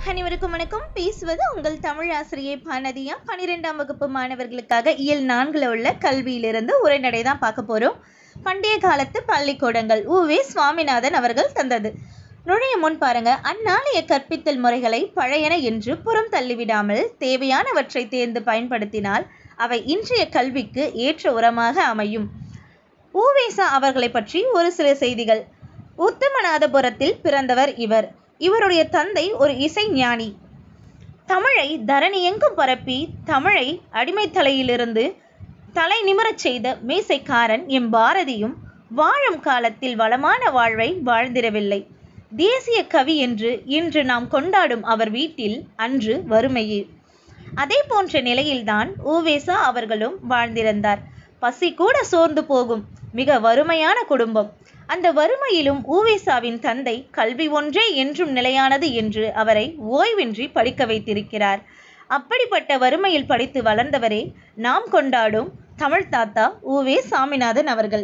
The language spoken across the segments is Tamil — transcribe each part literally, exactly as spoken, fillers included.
அனைவருக்கும் வணக்கம். பேசுவது உங்கள் தமிழ் ஆசிரியை பானதியா. பன்னிரெண்டாம் வகுப்பு மாணவர்களுக்காக இயல் நான்குல உள்ள கல்வியிலிருந்து உரைநடை தான் பார்க்க போறோம். பண்டைய காலத்து பள்ளிக்கூடங்கள் உவே சுவாமிநாதன் அவர்கள் தந்தது. நுழைய முன் பாருங்க, அந்நாளைய கற்பித்தல் முறைகளை பழையன என்று புறம் தள்ளிவிடாமல் தேவையானவற்றை தேர்ந்து பயன்படுத்தினால் அவை இன்றைய கல்விக்கு ஏற்ற உரமாக அமையும். உவேசா அவர்களை பற்றி ஒரு சில செய்திகள். உத்தமநாதபுரத்தில் பிறந்தவர் இவர். இவருடைய தந்தை ஒரு இசை ஞானி. தமிழை தரணி எங்கும் பரப்பி தமிழை அடிமைத்தலையிலிருந்து தலை நிமிரச் செய்த மீசைக்காரன் எம் பாரதியும் வாழும் காலத்தில் வளமான வாழ்வை வாழ்ந்திடவில்லை. தேசிய கவி என்று இன்று நாம் கொண்டாடும் அவர் வீட்டில் அன்று வறுமையே. அதே போன்ற நிலையில்தான் உவேசா அவர்களும் வாழ்ந்திருந்தார். பசி கூட சோர்ந்து போகும் மிக வறுமையான குடும்பம். அந்த வறுமையிலும் உவேசாவின் தந்தை கல்வி ஒன்றே என்றும் நிலையானது என்று அவரை ஓய்வின்றி படிக்க வைத்திருக்கிறார். அப்படிப்பட்ட வறுமையில் படித்து வளர்ந்தவரே நாம் கொண்டாடும் தமிழ் தாத்தா உவே சாமிநாதன் அவர்கள்.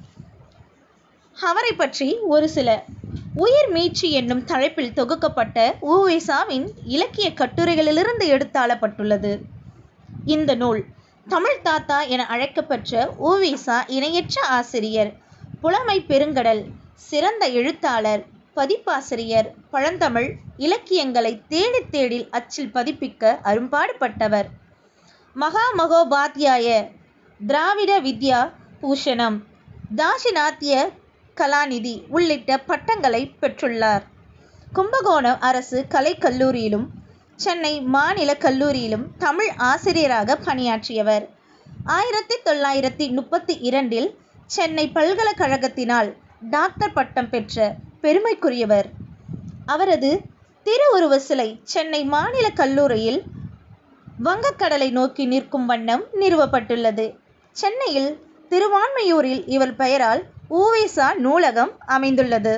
அவரை பற்றி ஒரு சில உயிர் மீட்சி என்னும் தலைப்பில் தொகுக்கப்பட்ட உவேசாவின் இலக்கிய கட்டுரைகளிலிருந்து எடுத்தாளப்பட்டுள்ளது இந்த நூல். தமிழ் தாத்தா என அழைக்கப்பெற்ற உவேசா இணையற்ற ஆசிரியர், புலமை பெருங்கடல், சிறந்த எழுத்தாளர், பதிப்பாசிரியர், பழந்தமிழ் இலக்கியங்களை தேடி தேடி அச்சில் பதிப்பிக்க அரும்பாடுபட்டவர். மகா மகோபாத்தியாய, திராவிட வித்யா பூஷணம், தாசிநாத்திய கலாநிதி உள்ளிட்ட பட்டங்களை பெற்றுள்ளார். கும்பகோணம் அரசு கலைக்கல்லூரியிலும் சென்னை மாநில கல்லூரியிலும் தமிழ் ஆசிரியராக பணியாற்றியவர். ஆயிரத்தி தொள்ளாயிரத்தி முப்பத்தி இரண்டில் சென்னை பல்கலைக்கழகத்தினால் டாக்டர் பட்டம் பெற்ற பெருமைக்குரியவர். அவரது திருவுருவ சிலை சென்னை மாநில கல்லூரியில் வங்கக்கடலை நோக்கி நிற்கும் வண்ணம் நிறுவப்பட்டுள்ளது. சென்னையில் திருவான்மையூரில் இவர் பெயரால் உவேசா நூலகம் அமைந்துள்ளது.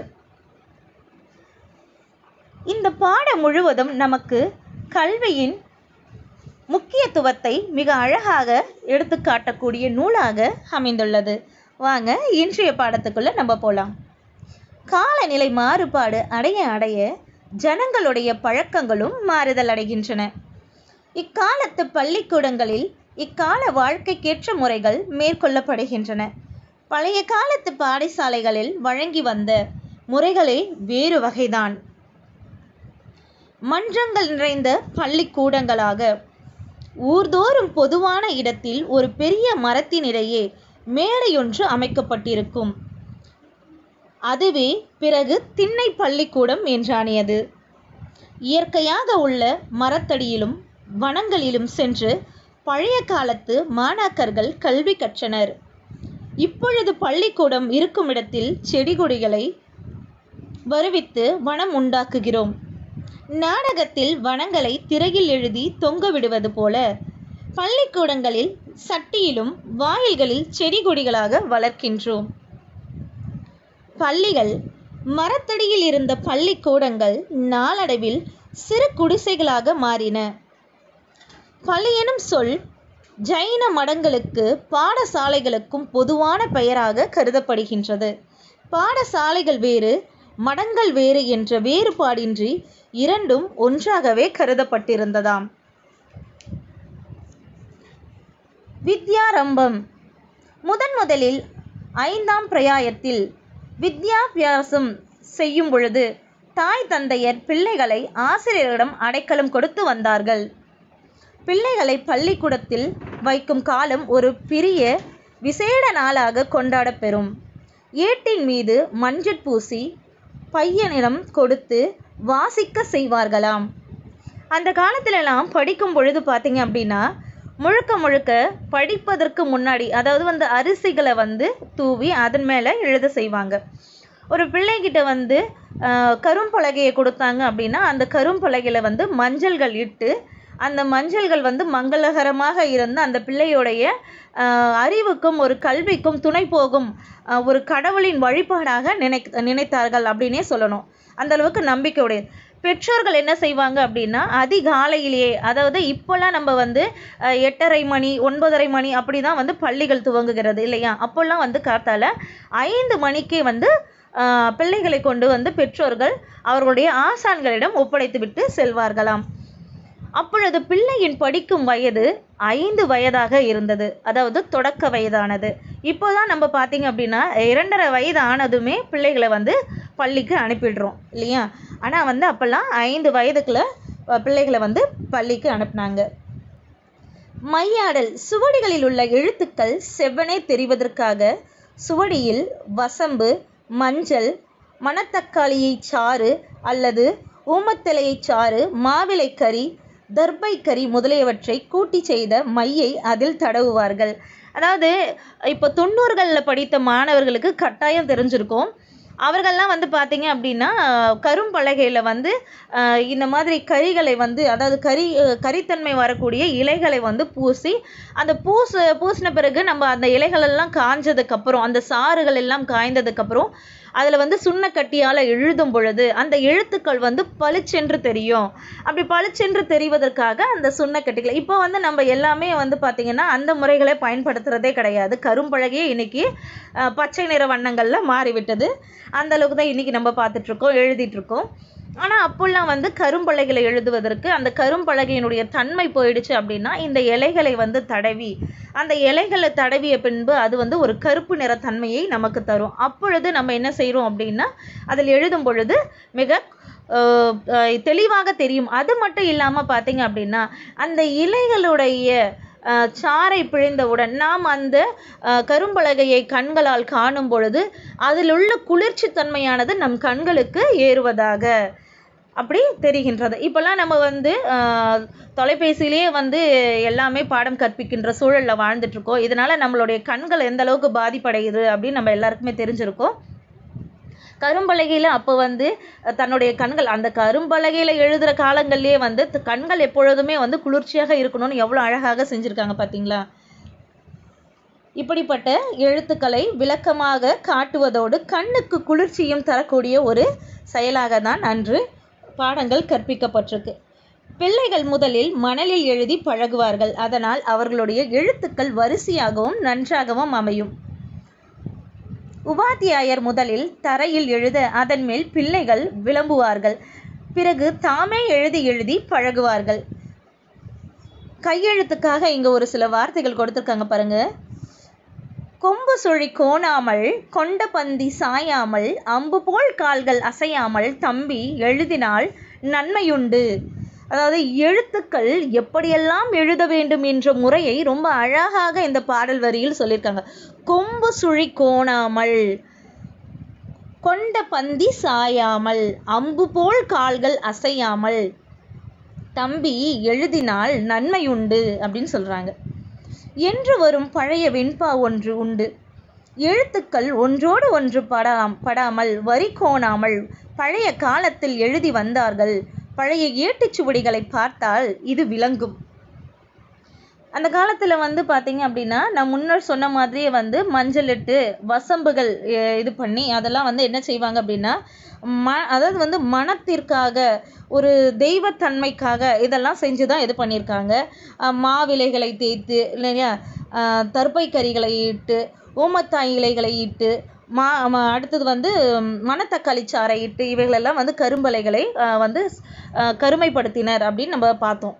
இந்த பாடம் முழுவதும் நமக்கு கல்வியின் முக்கியத்துவத்தை மிக அழகாக எடுத்துக்காட்டக்கூடிய நூலாக அமைந்துள்ளது. வாங்க இன்றைய பாடத்துக்குள்ள நம்ம போகலாம். காலநிலை மாறுபாடு அடைய அடைய ஜனங்களுடைய பழக்கங்களும் மாறுதல் அடைகின்றன. இக்காலத்து பள்ளிக்கூடங்களில் இக்கால வாழ்க்கைக்கேற்ற முறைகள் மேற்கொள்ளப்படுகின்றன. பழைய காலத்து பாடசாலைகளில் வழங்கி வந்த முறைகளே வேறு வகைதான். மன்றங்கள் நிறைந்த பள்ளிக்கூடங்களாக ஊர்தோறும் பொதுவான இடத்தில் ஒரு பெரிய மரத்தினிடையே மேடையொன்று அமைக்கப்பட்டிருக்கும். அதுவே பிறகு திண்ணை பள்ளிக்கூடம் என்றானியது. இயற்கையாக உள்ள மரத்தடியிலும் வனங்களிலும் சென்று பழைய காலத்து மாணாக்கர்கள் கல்வி கற்றனர். இப்பொழுது பள்ளிக்கூடம் இருக்கும் இடத்தில் செடி கொடிகளை வருவித்து வனம் உண்டாக்குகிறோம். நாடகத்தில் வனங்களை திரையில் எழுதி தொங்க விடுவது போல பள்ளிக்கூடங்களில் சட்டியிலும் வாயில்களில் செடி கொடிகளாக வளர்க்கின்றோம். பள்ளிகள் மரத்தடியில் இருந்த பள்ளிக்கூடங்கள் நாளடைவில் சிறு குடிசைகளாக மாறின. பள்ளி எனும் சொல் ஜைன மடங்களுக்கு பாடசாலைகளுக்கும் பொதுவான பெயராக கருதப்படுகின்றது. பாடசாலைகள் வேறு, மடங்கள் வேறு என்ற வேறுபாடின்றி இரண்டும் ஒன்றாகவே கருதப்பட்டிருந்ததாம். வித்யாரம்பம். முதன் முதலில் ஐந்தாம் பிரயாயத்தில் வித்யாபியாசம் செய்யும் பொழுது தாய் தந்தையர் பிள்ளைகளை ஆசிரியரிடம் அடைக்கலம் கொடுத்து வந்தார்கள். பிள்ளைகளை பள்ளிக்கூடத்தில் வைக்கும் காலம் ஒரு பெரிய விசேட நாளாக கொண்டாடப்பெறும். ஏட்டின் மீது மஞ்சள் பூசி பையனிடம் கொடுத்து வாசிக்க செய்வார்களாம். அந்த காலத்திலலாம் படிக்கும் பொழுது பார்த்தீங்க அப்படின்னா முழுக்க முழுக்க படிப்பதற்கு முன்னாடி அதாவது வந்து அரிசிகளை வந்து தூவி அதன் மேலே எழுத செய்வாங்க. ஒரு பிள்ளைகிட்ட வந்து கரும்பலகையை கொடுத்தாங்க அப்படின்னா அந்த கரும்பலகையில் வந்து மஞ்சள்கள் இட்டு அந்த மஞ்சள்கள் வந்து மங்களகரமாக இருந்த அந்த பிள்ளையுடைய அறிவுக்கும் ஒரு கல்விக்கும் துணை போகும் ஒரு கடவுளின் வழிபாடாக நினை நினைத்தார்கள் அப்படின்னே சொல்லணும். அந்த அளவுக்கு நம்பிக்கையுடைய பெற்றோர்கள் என்ன செய்வாங்க அப்படின்னா அதிகாலையிலேயே, அதாவது இப்போல்லாம் நம்ம வந்து எட்டரை மணி ஒன்பதரை மணி அப்படி தான் வந்து பள்ளிகள் துவங்குகிறது இல்லையா? அப்போல்லாம் வந்து காத்தால ஐந்து மணிக்கே வந்து பிள்ளைகளை கொண்டு வந்து பெற்றோர்கள் அவர்களுடைய ஆசான்களிடம் ஒப்படைத்து விட்டு செல்வார்களாம். அப்பொழுது பிள்ளையின் படிக்கும் வயது ஐந்து வயதாக இருந்தது, அதாவது தொடக்க வயதானது. இப்போதான் நம்ம பார்த்தீங்க அப்படின்னா இரண்டரை வயது ஆனதுமே பிள்ளைகளை வந்து பள்ளிக்கு அனுப்பிடுறோம் இல்லையா? ஆனால் வந்து அப்போல்லாம் ஐந்து வயதுக்குள்ள பிள்ளைகளை வந்து பள்ளிக்கு அனுப்புனாங்க. மையாடல் சுவடிகளில் உள்ள எழுத்துக்கள் செவ்வனே தெரிவதற்காக சுவடியில் வசம்பு, மஞ்சள், மணத்தக்காளியை சாறு அல்லது ஊமத்தலையை சாறு, மாவிலை கறி, தர்பை கறி முதலியவற்றை கூட்டி செய்த மையை அதில் தடவுவார்கள். அதாவது இப்போ தொண்ணூறுகளில் படித்த மாணவர்களுக்கு கட்டாயம் தெரிஞ்சிருக்கும். அவர்கள்லாம் வந்து பார்த்தீங்க அப்படின்னா கரும்பலகையில் வந்து இந்த மாதிரி கறிகளை வந்து, அதாவது கறி கறித்தன்மை வரக்கூடிய இலைகளை வந்து பூசி, அந்த பூச பூசின பிறகு நம்ம அந்த இலைகளெல்லாம் காஞ்சதுக்கப்புறம், அந்த சாறுகள் எல்லாம் காய்ந்ததுக்கப்புறம் அதில் வந்து சுண்ணக்கட்டியால் எழுதும் பொழுது அந்த எழுத்துக்கள் வந்து பளிச்சென்று தெரியும். அப்படி பளிச்சென்று தெரிவதற்காக அந்த சுண்ணக்கட்டிகளை இப்போ வந்து நம்ம எல்லாமே வந்து பார்த்திங்கன்னா அந்த முறைகளை பயன்படுத்துகிறதே கிடையாது. கரும்பலகையே இன்றைக்கி பச்சை நிற வண்ணங்களில் மாறிவிட்டது. அந்த அளவுக்கு தான் இன்றைக்கி நம்ம பார்த்துட்ருக்கோம், எழுதிட்டுருக்கோம். ஆனால் அப்போல்லாம் வந்து கரும்பலகைகளை எழுதுவதற்கு அந்த கரும்பலகையினுடைய தன்மை போயிடுச்சு அப்படின்னா இந்த இலைகளை வந்து தடவி, அந்த இலைகளை தடவிய பின்பு அது வந்து ஒரு கருப்பு நிற தன்மையை நமக்கு தரும். அப்பொழுது நம்ம என்ன செய்கிறோம் அப்படின்னா அதில் எழுதும் பொழுது மிக தெளிவாக தெரியும். அது மட்டும் இல்லாமல் பார்த்தீங்க அப்படின்னா அந்த இலைகளுடைய சாறை பிழிந்தவுடன் நாம் அந்த கரும்பலகையை கண்களால் காணும் பொழுது அதில் உள்ள குளிர்ச்சி தன்மையானது நம் கண்களுக்கு ஏறுவதாக அப்படி தெரிகின்றது. இப்போல்லாம் நம்ம வந்து தொலைபேசியிலே வந்து எல்லாமே பாடம் கற்பிக்கின்ற சூழலில் வாழ்ந்துட்டுருக்கோம். இதனால் நம்மளுடைய கண்கள் எந்த அளவுக்கு பாதிப்படையுது அப்படின்னு நம்ம எல்லாருக்குமே தெரிஞ்சிருக்கோம். கரும்பலகையில் அப்போ வந்து தன்னுடைய கண்கள், அந்த கரும்பலகையில் எழுதுகிற காலங்கள்லேயே வந்து கண்கள் எப்பொழுதுமே வந்து குளிர்ச்சியாக இருக்கணும்னு எவ்வளோ அழகாக செஞ்சுருக்காங்க பார்த்தீங்களா? இப்படிப்பட்ட எழுத்துக்களை விளக்கமாக காட்டுவதோடு கண்ணுக்கு குளிர்ச்சியும் தரக்கூடிய ஒரு செயலாக தான் அன்று பாடங்கள் கற்பிக்கப்பட்டிருக்கு. பிள்ளைகள் முதலில் மணலில் எழுதி பழகுவார்கள். அதனால் அவர்களுடைய எழுத்துக்கள் வரிசையாகவும் நன்றாகவும் அமையும். உபாத்தியாயர் முதலில் தரையில் எழுத அதன் மேல் பிள்ளைகள் விளம்புவார்கள். பிறகு தாமே எழுதி எழுதி பழகுவார்கள். கையெழுத்துக்காக இங்கே ஒரு சில வார்த்தைகள் கொடுத்துருக்காங்க பாருங்க. கொம்பு சுழி கோணாமல், கொண்ட பந்தி சாயாமல், அம்பு போல் கால்கள் அசையாமல் தம்பி எழுதினால் நன்மையுண்டு. அதாவது எழுத்துக்கள் எப்படியெல்லாம் எழுத வேண்டும் என்ற முறையை ரொம்ப அழகாக இந்த பாடல் வரியில் சொல்லியிருக்காங்க. கொம்பு சுழி கோணாமல், கொண்ட பந்தி சாயாமல், அம்பு போல் கால்கள் அசையாமல் தம்பி எழுதினால் நன்மையுண்டு அப்படின்னு சொல்கிறாங்க. என்று வரும் பழைய வெண்பா ஒன்று உண்டு. எழுத்துக்கள் ஒன்றோடு ஒன்று படாம் படாமல் வரி கோணாமல் பழைய காலத்தில் எழுதி வந்தார்கள். பழைய ஏட்டுச்சுவடிகளை பார்த்தால் இது விளங்கும். அந்த காலத்தில் வந்து பார்த்தீங்க அப்படின்னா நான் முன்னர் சொன்ன மாதிரியே வந்து மஞ்சள் இட்டு வசம்புகள் இது பண்ணி அதெல்லாம் வந்து என்ன செய்வாங்க அப்படின்னா ம அதாவது வந்து மனத்திற்காக, ஒரு தெய்வத்தன்மைக்காக இதெல்லாம் செஞ்சு தான் இது பண்ணியிருக்காங்க. மாவிலைகளை தேய்த்து இல்லையா, தர்பை கறிகளை இட்டு, ஊமத்தாய் இலைகளை இட்டு, மா அடுத்தது வந்து மணத்தக்காளி சாறை இட்டு இவைகளெல்லாம் வந்து கரும்பலைகளை வந்து கருமைப்படுத்தினர் அப்படின்னு நம்ம பார்த்தோம்.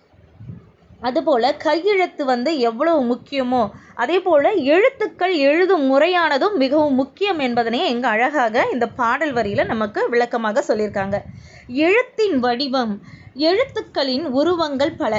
அதுபோல் கையெழுத்து வந்து எவ்வளவு முக்கியமோ அதே போல் எழுத்துக்கள் எழுதும் முறையானதும் மிகவும் முக்கியம் என்பதனை எங்க அழகாக இந்த பாடல் வரியில் நமக்கு விளக்கமாக சொல்லியிருக்காங்க. எழுத்தின் வடிவம், எழுத்துக்களின் உருவங்கள் பல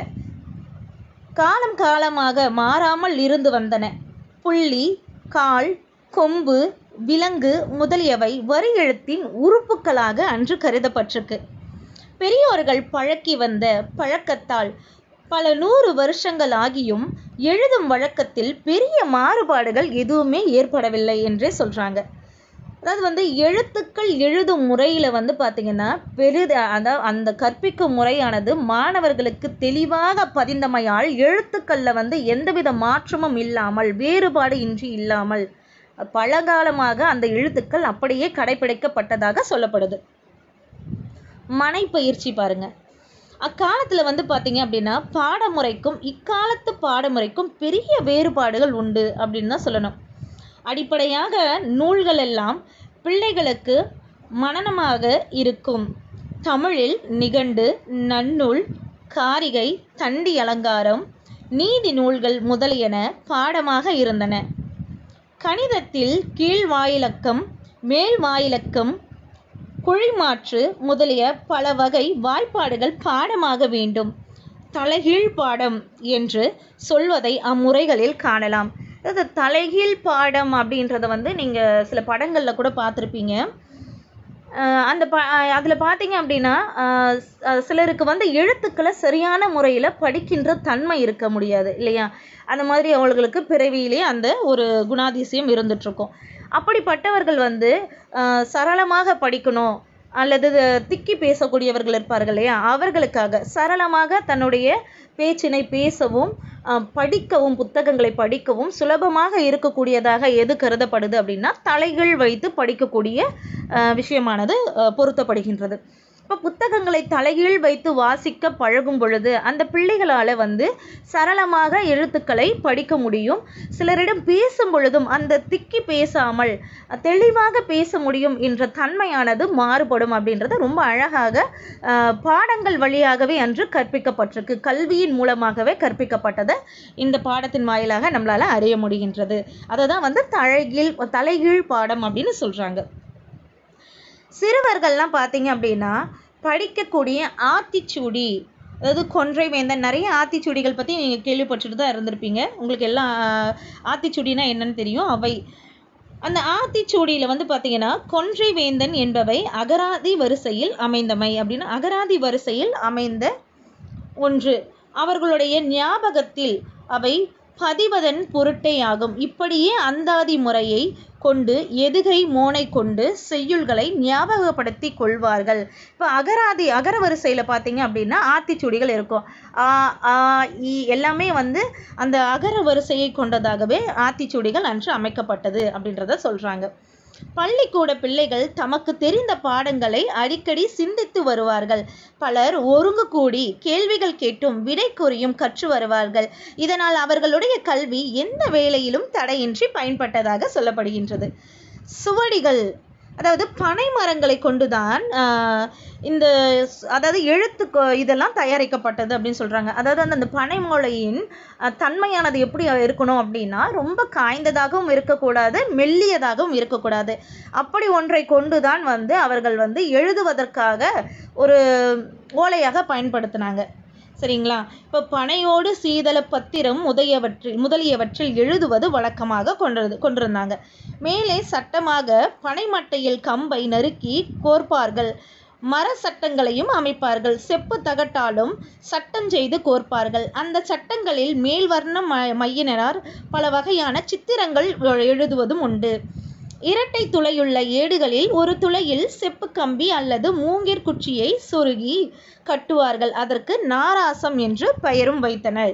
காலம் காலமாக மாறாமல் இருந்து வந்தன. புள்ளி, கால், கொம்பு, விலங்கு முதலியவை வரி எழுத்தின் உறுப்புக்களாக அன்று கருதப்பட்டிருக்கு. பெரியோர்கள் பழக்கி வந்த பழக்கத்தால் பல நூறு வருஷங்கள் ஆகியும் எழுதும் வழக்கத்தில் பெரிய மாறுபாடுகள் எதுவுமே ஏற்படவில்லை என்றே சொல்கிறாங்க. அதாவது வந்து எழுத்துக்கள் எழுதும் முறையில் வந்து பார்த்திங்கன்னா பெரித அதாவது அந்த கற்பிக்கும் முறையானது மாணவர்களுக்கு தெளிவாக பதிந்தமையால் எழுத்துக்களில் வந்து எந்தவித மாற்றமும் இல்லாமல், வேறுபாடு இன்றி இல்லாமல் பலகாலமாக அந்த எழுத்துக்கள் அப்படியே கடைபிடிக்கப்பட்டதாக சொல்லப்படுது. மனை பயிற்சி பாருங்க. அக்காலத்தில் வந்து பார்த்தீங்க அப்படின்னா பாடமுறைக்கும் இக்காலத்து பாடமுறைக்கும் பெரிய வேறுபாடுகள் உண்டு அப்படின்னு தான் சொல்லணும். அடிப்படையாக நூல்கள் எல்லாம் பிள்ளைகளுக்கு மனனமாக இருக்கும். தமிழில் நிகண்டு, நன்னூல், காரிகை, தண்டி அலங்காரம், நீதி நூல்கள் முதலியன பாடமாக இருந்தன. கணிதத்தில் கீழ் வாயிலக்கம், மேல் வாயிலக்கம், குழிமாற்று முதலிய பல வகை வாய்ப்பாடுகள் பாடமாக வேண்டும். தலைகீழ் பாடம் என்று சொல்வதை அம்முறைகளில் காணலாம். அதாவது தலைகீழ் பாடம் அப்படின்றத வந்து நீங்கள் சில படங்களில் கூட பார்த்துருப்பீங்க. அந்த ப அதில் பார்த்தீங்க அப்படின்னா சிலருக்கு வந்து எழுத்துக்களை சரியான முறையில் படிக்கின்ற தன்மை இருக்க முடியாது இல்லையா? அந்த மாதிரி அவங்களுக்கு பிறவியிலே அந்த ஒரு குணாதிசயம் இருந்துகிட்ருக்கும். அப்படிப்பட்டவர்கள் வந்து சரளமாக படிக்கணும் அல்லது திக்கி பேசக்கூடியவர்கள் இருப்பார்கள் இல்லையா? அவர்களுக்காக சரளமாக தன்னுடைய பேச்சினை பேசவும் படிக்கவும் புத்தகங்களை படிக்கவும் சுலபமாக இருக்கக்கூடியதாக எது கருதப்படுது அப்படின்னா தலைகீழ் வைத்து படிக்கக்கூடிய விஷயமானது பொருத்தப்படுகின்றது. இப்போ புத்தகங்களை தலைகீழ் வைத்து வாசிக்க பழகும் பொழுது அந்த பிள்ளைகளால் வந்து சரளமாக எழுத்துக்களை படிக்க முடியும். சிலரிடம் பேசும் பொழுதும் அந்த திக்கி பேசாமல் தெளிவாக பேச முடியும் என்ற தன்மையானது மாறுபடும் அப்படின்றது ரொம்ப அழகாக பாடங்கள் வழியாகவே அன்று கற்பிக்கப்பட்டிருக்கு. கல்வியின் மூலமாகவே கற்பிக்கப்பட்டதை இந்த பாடத்தின் வாயிலாக நம்மளால் அறிய முடிகின்றது. அதை தான் வந்து தலைகீழ் தலைகீழ் பாடம் அப்படின்னு சொல்கிறாங்க. சிறுவர்கள்லாம் பார்த்தீங்க அப்படின்னா படிக்கக்கூடிய ஆத்திச்சூடி, அதாவது கொன்றை வேந்தன், நிறைய ஆத்திச்சூடிகள் பற்றி நீங்கள் கேள்விப்பட்டுட்டு தான் இருந்திருப்பீங்க. உங்களுக்கு எல்லாம் ஆத்திச்சூடினா என்னன்னு தெரியும். அவை அந்த ஆத்திச்சூடியில் வந்து பார்த்தீங்கன்னா கொன்றை வேந்தன் என்பவை அகராதி வரிசையில் அமைந்தமை அப்படின்னு அகராதி வரிசையில் அமைந்த ஒன்று. அவர்களுடைய ஞாபகத்தில் அவை பதிவதன் பொருட்டே ஆகும். இப்படியே அந்தாதி முறையை கொண்டு எதுகை மோனை கொண்டு செய்யுள்களை ஞாபகப்படுத்தி கொள்வார்கள். இப்போ அகராதி அகர வரிசையில் பார்த்தீங்க அப்படின்னா ஆத்திச்சூடிகள் இருக்கும். ஆ ஆ இ எல்லாமே வந்து அந்த அகர வரிசையை கொண்டதாகவே ஆத்திச்சூடிகள் அன்று அமைக்கப்பட்டது அப்படின்றத சொல்கிறாங்க. பள்ளிக்கூட பிள்ளைகள் தமக்கு தெரிந்த பாடங்களை அடிக்கடி சிந்தித்து வருவார்கள். பலர் ஒருங்கு கூடி கேள்விகள் கேட்டும் விடை கூறியும் கற்று வருவார்கள். இதனால் அவர்களுடைய கல்வி எந்த வேளையிலும் தடையின்றி பயன்பட்டதாக சொல்லப்படுகின்றது. சுவடிகள், அதாவது பனை மரங்களை கொண்டுதான் இந்த அதாவது எழுத்து இதெல்லாம் தயாரிக்கப்பட்டது அப்படின்னு சொல்கிறாங்க. அதாவது அந்த அந்த பனைமூளையின் தன்மையானது எப்படி இருக்கணும் அப்படின்னா ரொம்ப காய்ந்ததாகவும் இருக்கக்கூடாது, மெல்லியதாகவும் இருக்கக்கூடாது. அப்படி ஒன்றை கொண்டு தான் வந்து அவர்கள் வந்து எழுதுவதற்காக ஒரு ஓலையாக பயன்படுத்தினாங்க. சரிங்களா? இப்போ பனையோடு சீதள பத்திரம் முதலியவற்றில் முதலியவற்றில் எழுதுவது வழக்கமாக கொண்டது கொண்டிருந்தாங்க. மேலே சட்டமாக பனைமட்டையில் கம்பை நறுக்கி கோர்ப்பார்கள். மர சட்டங்களையும் அமைப்பார்கள். செப்பு தகட்டாலும் சட்டம் செய்து கோர்ப்பார்கள். அந்த சட்டங்களில் மேல்வர்ண மையினர் பல வகையான சித்திரங்கள் எழுதுவதும் உண்டு. இரட்டை துளையுள்ள ஏடுகளில் ஒரு துளையில் செப்பு கம்பி அல்லது மூங்கிற் குச்சியை சொருகி கட்டுவார்கள். அதற்கு நாராசம் என்று பெயரும் வைத்தனர்.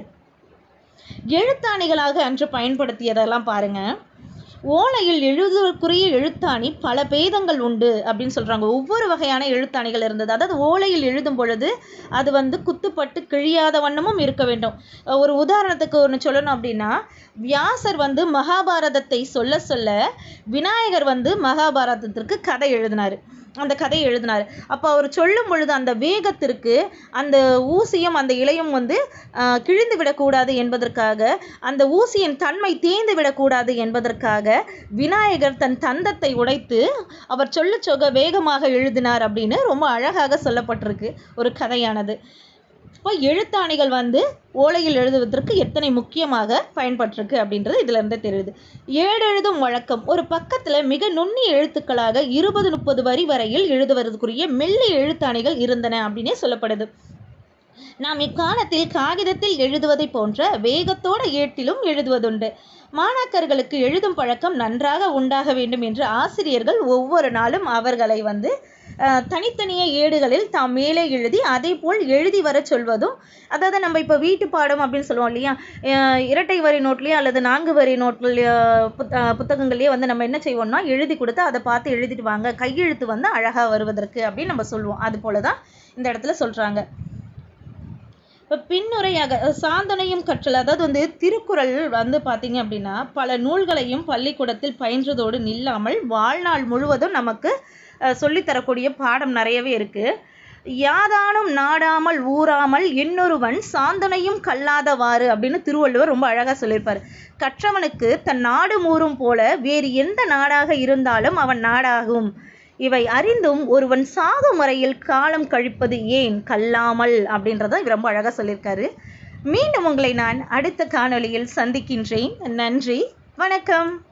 எழுத்தாணிகளாக அன்று பயன்படுத்தியதெல்லாம் பாருங்க. ஓலையில் எழுதுவதற்குரிய எழுத்தாணி பல பேதங்கள் உண்டு அப்படின்னு சொல்கிறாங்க. ஒவ்வொரு வகையான எழுத்தாணிகள் இருந்தது. அதாவது ஓலையில் எழுதும் பொழுது அது வந்து குத்துப்பட்டு கிழியாத வண்ணமும் இருக்க வேண்டும். ஒரு உதாரணத்துக்கு ஒன்று சொல்லணும் அப்படின்னா, வியாசர் வந்து மகாபாரதத்தை சொல்ல சொல்ல விநாயகர் வந்து மகாபாரதத்திற்கு கதை எழுதினார். அந்த கதையை எழுதினார். அப்போ அவர் சொல்லும் பொழுது அந்த வேகத்திற்கு அந்த ஊசியும் அந்த இலையும் வந்து கிழிந்து விடக்கூடாது என்பதற்காக, அந்த ஊசியின் தன்மை தேய்ந்து விடக்கூடாது என்பதற்காக விநாயகர் தன் தந்தத்தை உடைத்து அவர் சொல்ல சொக வேகமாக எழுதினார் அப்படின்னு ரொம்ப அழகாக சொல்லப்பட்டிருக்கு ஒரு கதையானது. இப்போ எழுத்தாணிகள் வந்து ஓலையில் எழுதுவதற்கு எத்தனை முக்கியமாக பயன்பட்டிருக்கு அப்படின்றது இதுல இருந்து தெரியுது. ஏடெழுதும் வழக்கம். ஒரு பக்கத்துல மிக நுண்ணிய எழுத்துக்களாக இருபது முப்பது வரி வரையில் எழுதுவதற்குரிய மெல்லிய எழுத்தாணிகள் இருந்தன அப்படின்னே சொல்லப்படுது. நாம் இக்காலத்தில் காகிதத்தில் எழுதுவதை போன்ற வேகத்தோட ஏட்டிலும் எழுதுவதுண்டு. மாணாக்கர்களுக்கு எழுதும் பழக்கம் நன்றாக உண்டாக வேண்டும் என்று ஆசிரியர்கள் ஒவ்வொரு நாளும் அவர்களை வந்து தனித்தனிய ஏடுகளில் தாம் மேலே எழுதி அதே போல் எழுதி வர சொல்வதும், அதாவது நம்ம இப்போ வீட்டு பாடம் அப்படின்னு சொல்லுவோம் இல்லையா, இரட்டை வரி நோட்லேயோ அல்லது நான்கு வரி நோட்லேயோ புத்த புத்தகங்கள்லேயே வந்து நம்ம என்ன செய்வோம்னா எழுதி கொடுத்து அதை பார்த்து எழுதிட்டு வாங்க, கையெழுத்து வந்து அழகாக வருவதற்கு அப்படின்னு நம்ம சொல்லுவோம். அது போல தான் இந்த இடத்துல சொல்கிறாங்க. இப்போ பின்னுரையாக சாந்தனையும் கற்றல், அதாவது வந்து திருக்குறள் வந்து பார்த்தீங்க அப்படின்னா பல நூல்களையும் பள்ளிக்கூடத்தில் பயின்றதோடு நில்லாமல் வாழ்நாள் முழுவதும் நமக்கு சொல்லித்தரக்கூடிய பாடம் நிறையவே இருக்குது. யாதானும் நாடாமல் ஊறாமல் இன்னொருவன் சாந்தனையும் கல்லாதவாறு அப்படின்னு திருவள்ளுவர் ரொம்ப அழகாக சொல்லியிருப்பார். கற்றவனுக்கு தன் நாடு மூறும் போல வேறு எந்த நாடாக இருந்தாலும் அவன் நாடாகும். இவை அறிந்தும் ஒருவன் சாகும் முறையில் காலம் கழிப்பது ஏன் கல்லாமல் அப்படின்றத ரொம்ப அழகாக சொல்லியிருக்காரு. மீண்டும் உங்களை நான் அடுத்த காணொளியில் சந்திக்கின்றேன். நன்றி, வணக்கம்.